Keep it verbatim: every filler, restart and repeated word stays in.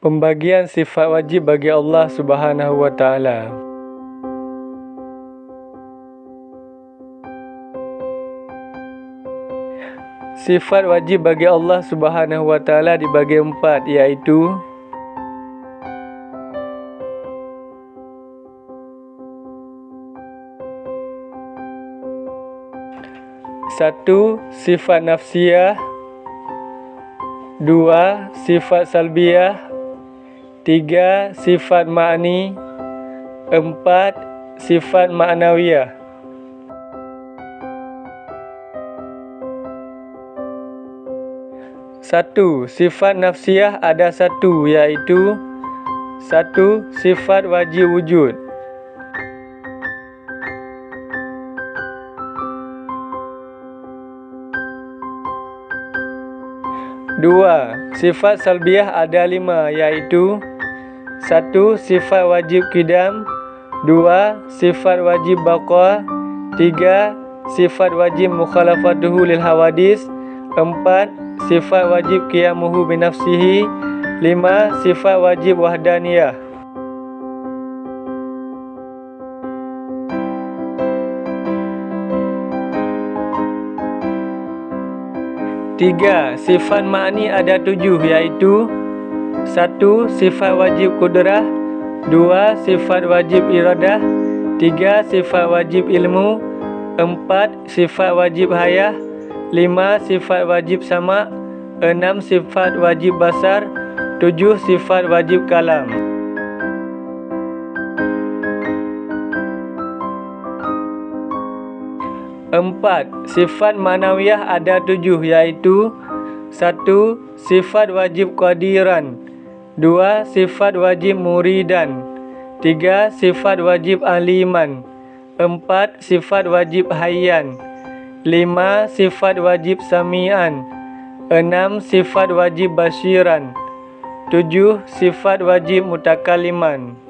Pembagian sifat wajib bagi Allah Subhanahu wa Ta'ala. Sifat wajib bagi Allah Subhanahu wa Ta'ala dibagi empat, iaitu satu. Sifat nafsiyah. Dua. Sifat salbiyah. Tiga. Sifat ma'ni. Empat. Sifat ma'nawiyah. Satu. Sifat nafsiyah ada satu, iaitu satu. Sifat wajib wujud. Dua. Sifat salbiyah ada lima, iaitu satu. Sifat wajib qidam. Dua. Sifat wajib baqa. Tiga. Sifat wajib mukhalafatuhu lil hawadis. Empat. Sifat wajib qiyamuhu binafsihi. Lima. Sifat wajib wahdaniyah. Tiga. Sifat ma'ni ada tujuh, iaitu satu. Sifat wajib kudrah. Dua. Sifat wajib iradah. Tiga. Sifat wajib ilmu. Empat. Sifat wajib hayah. Lima. Sifat wajib sama'. Enam. Sifat wajib basar. Tujuh. Sifat wajib kalam. Empat. Sifat ma'nawiyah ada tujuh, iaitu satu. Sifat wajib qadiran. Dua. Sifat wajib muridan. Tiga. Sifat wajib aliman. Empat. Sifat wajib hayyan. Lima. Sifat wajib sami'an. Enam. Sifat wajib basiran. Tujuh. Sifat wajib mutakaliman.